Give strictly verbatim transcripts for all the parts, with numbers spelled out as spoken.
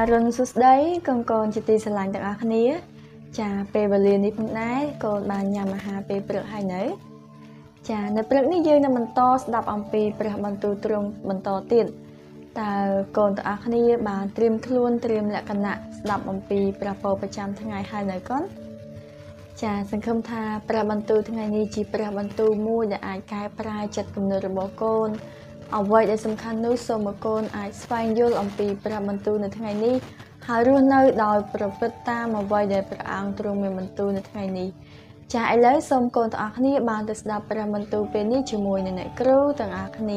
រុនសុស្ដីកូនកូនជាទីស្រឡាញ់ទាំងអស់គ្នាចាពេលវេលានេះផងដែរកូនបានញ៉ាំអាហារពេលព្រឹកហើយនៅចានៅព្រឹកនេះយើងនឹងបន្តស្ដាប់អំពីព្រះបន្ទូលទ្រង់បន្តទៀតតើកូនទាំងអស់គ្នាបានត្រៀមខ្លួនត្រៀមលក្ខណៈស្ដាប់អំពីព្រះពរប្រចាំថ្ងៃហើយនៅកូនចាសង្ឃឹមថាព្រះបន្ទូលថ្ងៃនេះជាព្រះបន្ទូលមួយដែលអាចកែប្រែចិត្តគំនិតរបស់កូនអ្វីដែលសំខាន់នោះសូមឲ្យកូនអាចស្វែងយល់អំពីព្រះបន្ទូលនៅថ្ងៃនេះហើយរស់នៅដោយប្រព្រឹត្តតាមអ្វីដែលព្រះអង្គទ្រង់មានបន្ទូលនៅថ្ងៃនេះចាឥឡូវសូមកូនទាំងអស់គ្នាបានទៅស្ដាប់ព្រះបន្ទូលពេលនេះជាមួយនឹងអ្នកគ្រូទាំងអស់គ្នា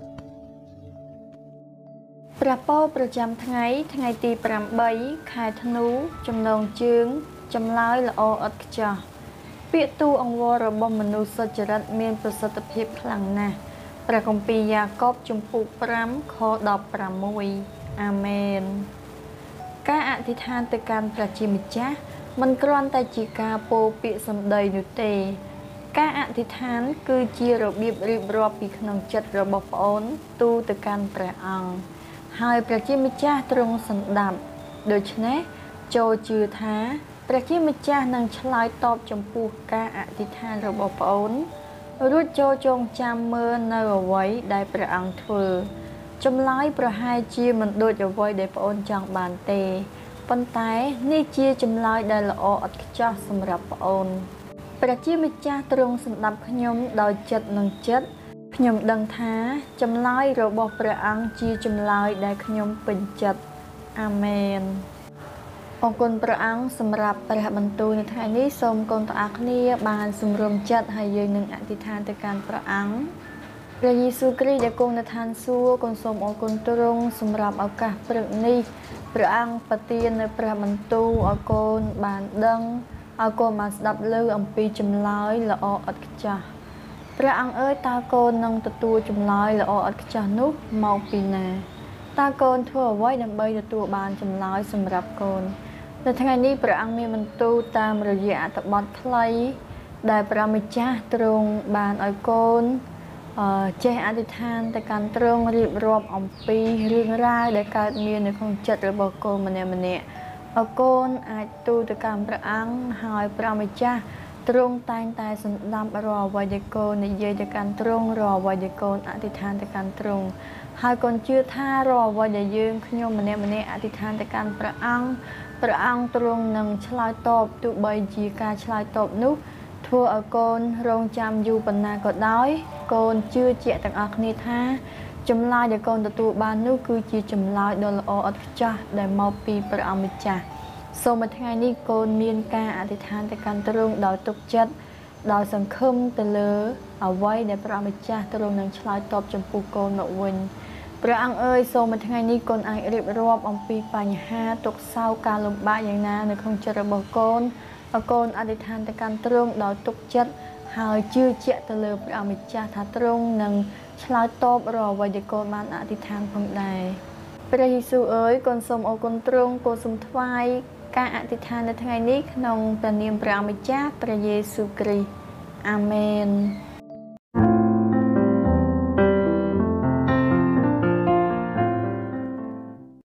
ព្រះពរប្រចាំថ្ងៃថ្ងៃទីប្រាំបីខែធ្នូចំណងជើងចម្លើយល្អឥតខ្ចោះពាក្យទូលអង្វររបស់មនុស្សសុចរិតមានប្រសិទ្ធភាពខ្លាំងណាស់ព្រះគម្ពីរយ៉ាកុបជំពូកប្រាំខដប់ប្រាំមួយអាមែនការអធិដ្ឋានទៅកាន់ព្រះជាម្ចាស់មិនគ្រាន់តែជាការពោលពាក្យសម្ដីនោះទេការអធិដ្ឋានគឺជារបៀបរៀបរាប់ពីក្នុងចិត្តរបស់ប្អូនទូលទៅកាន់ព្រះអង្គហើយព្រះជាម្ចាស់ទ្រង់សន្តាប់ដូច្នេះចូលជឿថាព្រះជាម្ចាស់នឹងឆ្លើយតបចំពោះការអធិដ្ឋានរបស់ប្អូនរួចចូលចងចាំមើលនៅអ្វីដែលព្រះអង្គធ្វើចម្លើយប្រហែលជាមិនដូចអ្វីដែលប្អូនចង់បានទេប៉ុន្តែនេះជាចម្លើយដែលល្អឥតខ្ចោះសម្រាប់ប្អូនព្រះជាម្ចាស់ទ្រង់សម្ដាប់ខ្ញុំដោយចិត្តនិងចិត្តខ្ញុំដឹងថាចម្លើយរបស់ព្រះអង្គជាចម្លើយដែលខ្ញុំពេញចិត្តអាមែនអរគុណព្រះអង្គសម្រាប់ព្រះបន្ទូលនៅថ្ងៃនេះសូមកូនទាំងអស់គ្នាបានសម្រុំចិត្តហើយយើងនឹងអធិដ្ឋានទៅកាន់ព្រះអង្គព្រះយេស៊ូវគ្រីស្ទដែលគង់នៅឋានសួគ៌កូនសូមអរគុណទ្រង់សម្រាប់ឱកាសព្រឹកនេះព្រះអង្គប្រទាននៅព្រះបន្ទូលឲ្យកូនបានដឹងឲ្យកូនបានស្ដាប់ឮអំពីចម្លើយល្អឥតខ្ចោះព្រះអង្គអើយតើកូននឹងទទួលចម្លើយល្អឥតខ្ចោះនោះមកពីណាតើកូនធ្វើអ្វីដើម្បីទទួលបានចម្លើយសម្រាប់កូននៅថ្ងៃនេះព្រះអង្គមានបន្ទូលតាមរយៈអត្ថបទខ្លីដែលព្រះម្ចាស់ទ្រង់បានឲ្យកូនអឺចេះអធិដ្ឋានទៅកាន់ទ្រង់រៀបរាប់អំពីរឿងរ៉ាវដែលកើតមាននៅក្នុងចិត្តរបស់កូនម្នាក់ម្នាក់ឲ្យកូនអាចទូលទៅកាន់ព្រះអង្គហើយព្រះម្ចាស់ទ្រង់តែងតែសន្តាប់រាល់អ្វីដែលកូននិយាយទៅកាន់ទ្រង់រាល់អ្វីដែលកូនអធិដ្ឋានទៅកាន់ទ្រង់ហើយកូនជឿថារាល់អ្វីដែលយើងខ្ញុំម្នាក់ម្នាក់អធិដ្ឋានទៅកាន់ព្រះអង្គព្រះអង្គទ្រង់នឹងឆ្លើយតបទោះបីជាការឆ្លើយតបនោះធ្វើឲ្យកូនរងចាំយូរប៉ុណ្ណាក៏ដោយកូនជឿជាក់ទាំងអស់គ្នាថាចម្លើយដែលកូនទទួលបាននោះគឺជាចម្លើយដ៏ល្អឥតខ្ចោះដែលមកពីព្រះអង្គម្ចាស់សូមឲ្យថ្ងៃនេះកូនមានការអធិដ្ឋានទៅកាន់ទ្រង់ដោយទុកចិត្តដោយសង្ឃឹមទៅលើអ្វីដែលព្រះម្ចាស់ទ្រង់នឹងឆ្លើយតបចំពោះកូនមកវិញព្រះអង្គអើយសូមឲ្យថ្ងៃនេះកូនអាចរៀបរាប់អំពីបញ្ហាទុក្ខសោកការលំបាកយ៉ាងណានៅក្នុងចិត្តរបស់កូនឲ្យកូនអធិដ្ឋានទៅកាន់ទ្រង់ដោយទុកចិត្តហើយជឿជាក់ទៅលើព្រះម្ចាស់ថាទ្រង់នឹងឆ្លើយតបរាល់អ្វីដែលកូនបានអធិដ្ឋានផងដែរព្រះយេស៊ូវអើយកូនសូមអរគុណទ្រង់កូនសូមថ្វាយការអធិដ្ឋាននៅថ្ងៃនេះក្នុងព្រះនាមព្រះម្ចាស់ព្រះយេស៊ូវគ្រីស្ទអាមែន